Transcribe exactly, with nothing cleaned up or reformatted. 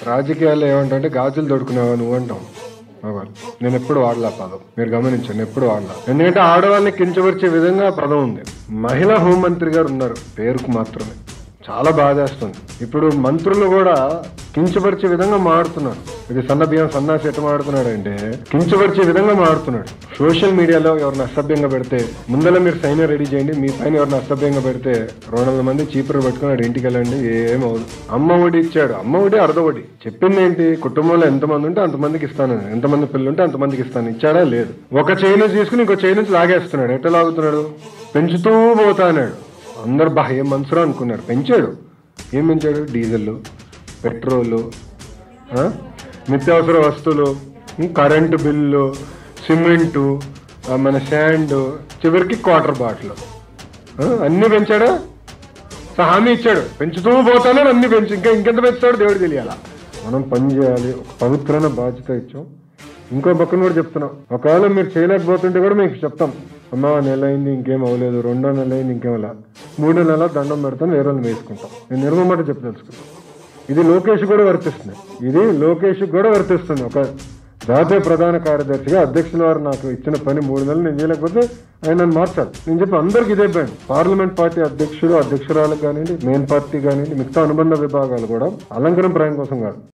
రాజకీయాల్లో ఏమంటే గాజులు దొడుకునేవా నువ్వు అంటాం మగవాళ్ళు. నేను ఎప్పుడు వాడలా పదం, మీరు గమనించండి, ఎప్పుడు వాడలా. ఎందుకంటే ఆడవాళ్ళని కించపరిచే విధంగా పదం ఉంది. మహిళా హోంమంత్రి గారు ఉన్నారు పేరుకు మాత్రమే, చాలా బాధేస్తుంది. ఇప్పుడు మంత్రులు కూడా కించపరిచే విధంగా మాడుతున్నారు. ఇది సన్న బియ్యం సన్నాసి ఎట్ట మాడుతున్నాడు అంటే కించపరిచే విధంగా మాడుతున్నాడు. సోషల్ మీడియాలో ఎవరిని అసభ్యంగా పెడితే ముందర మీరు సైన్ రెడీ చేయండి, మీ పైన ఎవరిని అసభ్యంగా పెడితే రెండు వందల మంది చీపురు పట్టుకున్నాడు ఇంటికి వెళ్ళండి, ఏమవుదు. అమ్మ ఒడి ఇచ్చాడు, అమ్మ ఒడి అర్ధ ఒడి. చెప్పింది ఏంటి, కుటుంబంలో ఎంతమంది ఉంటే అంతమందికి ఇస్తాను, ఎంతమంది పిల్లలు ఉంటే అంతమందికి ఇస్తాను. ఇచ్చాడా లేదు. ఒక చేయి నుంచి తీసుకుని ఇంకో చేయి నుంచి లాగేస్తున్నాడు. ఎట్లా లాగుతున్నాడు, పెంచుతూ పోతా అన్నాడు. అందరు బా ఏం మనసురా అనుకున్నారు. పెంచాడు. ఏం పెంచాడు, డీజిల్, పెట్రోలు, నిత్యావసర వస్తువులు, కరెంటు బిల్లు, సిమెంటు, మన శాండ్, చివరికి క్వార్టర్ బాటిల్ అన్నీ పెంచాడా. హామీ ఇచ్చాడు పెంచుతూ పోతానని, అన్ని పెంచు ఇంకా ఇంకెంత పెంచుతాడు దేవుడు తెలియాలా. మనం పని చేయాలి, ఒక పవిత్రమైన బాధ్యత ఇచ్చాం. ఇంకో పక్కన కూడా చెప్తున్నాం, ఒకవేళ మీరు చేయలేకపోతుంటే కూడా మీకు చెప్తాం, అమ్మా నెల అయింది ఇంకేం అవ్వలేదు, రెండో నెల అయింది ఇంకేమలా, మూడో నెల దండం పెడతాను, వేరే వేసుకుంటాం. నేను నిర్మమాట చెప్పి తెలుసుకుంటాం. ఇది లోకేష్ కూడా వర్తిస్తుంది, ఇది లోకేష్ కూడా వర్తిస్తుంది. ఒక జాతీయ ప్రధాన కార్యదర్శిగా అధ్యక్షుల వారు నాకు ఇచ్చిన పని మూడు నెలలు నేను చేయలేకపోతే ఆయన నన్ను మార్చాలి. నేను చెప్పి అందరికి ఇదే బ్యాండ్. పార్లమెంట్ పార్టీ అధ్యక్షుడు అధ్యక్షురాలకు కానివ్వండి, మెయిన్ పార్టీ కానివ్వండి, మిగతా అనుబంధ విభాగాలు కూడా అలంకరణ ప్రాయం కోసం కాదు.